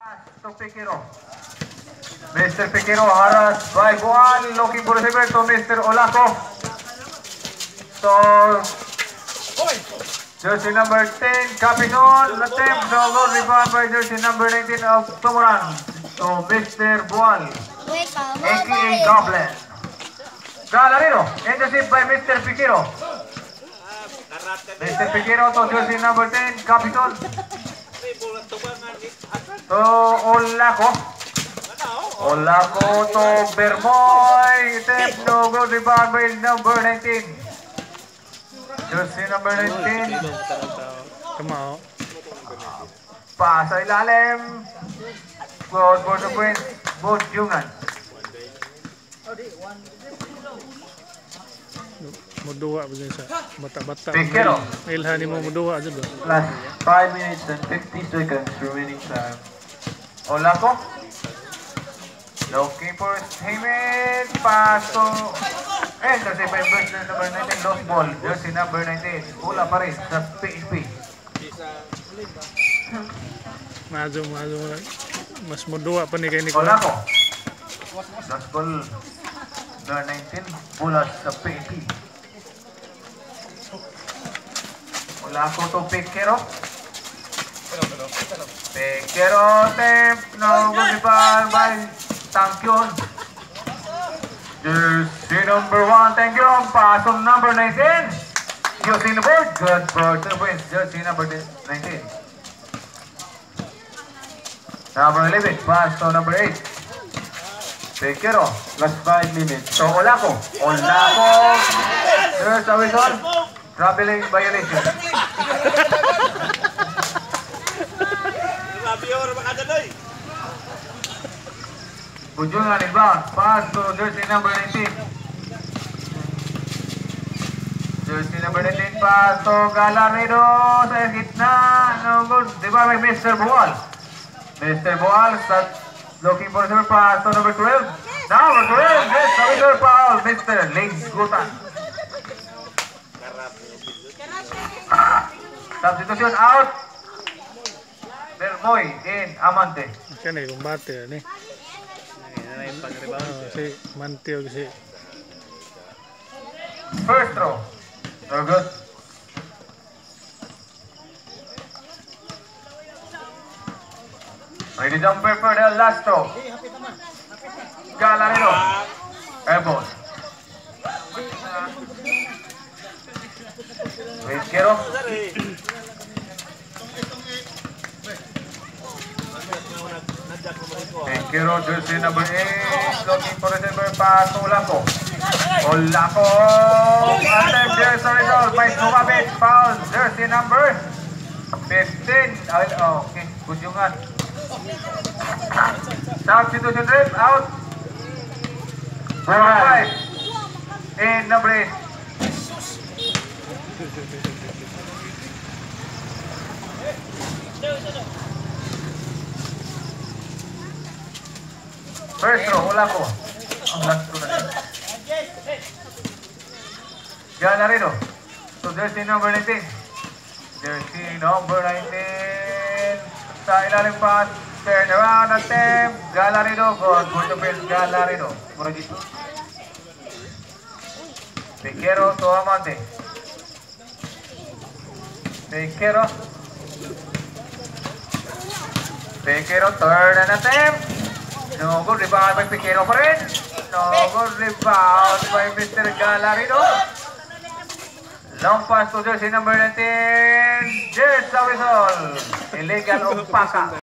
To Piquero. Mr. Piquero harassed by Bual, looking for receiver to Mr. Olaco. So, jersey number 10, Capizon, attempt to go rebound by jersey number 19 of Tumuran to Mr. Bual, aka Goblin. Galarino, intercept by Mr. Piquero. Mr. Piquero to jersey number 10, Capizon. To Olaco. Olaco to Bermoy. Attempt to go rebound by number 19. Jersey number 19. Pass sa ilalim. Good for the point. Both Jungan. Muduwa ba dyan sa bata-bata? Piquero. Ilhani mo muduwa dyan ba? Last 5 minutes and 50 seconds remaining time. Olaco. Looking for Jimenez. Pass to intercept by jersey number 19. Lost ball. Jersey number 19. Pula pa rin sa PSP. Mazo. Mas muduwa pa ni kay Nico. Olaco. Lost ball. Number 19. Pula sa PSP. Olaco to Piquero. Piquero attempt. No good rebound by Tangkyon. Jersey number 1, Tangkyon. Pass on number 19. Using the board. Good for 2 points. Jersey number 19. Number 11. Pass to number 8. Piquero. Last 5 minutes. So Olaco. There's a whistle. Traveling violation. Bujungan inbound. Pass to jersey number 19. Jersey number 19. Pass to Galarino sa gitna. No good. Diba may Mr. Bual. Mr. Bual looking for the pass to number 12. Number 12. Yes, Mr. Paul. Mr. Linggutan. Substitution out. Bermoy in Amante. Siya na yung bate. Si Manteo kasi. First throw. No good. Ready jumper for the last throw. Galarino. Airball. Piquero. Piquero, jersey number 8, looking for the number pass to Olaco. Olaco, and there's a result by Sumabit, foul, jersey number 15. Okay, Bujungan. Substitution rep out. 4-5 in number 8. First throw, Olaco. Ang last throw na rin. Galarino. So jersey number 19. Jersey number 19. Sa ilalim pass. Turn around attempt. Galarino. Good to build Galarino. Mura dito. Piquero to Amante. Piquero. Piquero turn and attempt. No good rebound by Piquero pa rin. No good rebound by Mr. Galarino. Long pass to jersey number 19. There's the whistle. Illegal Umpaka.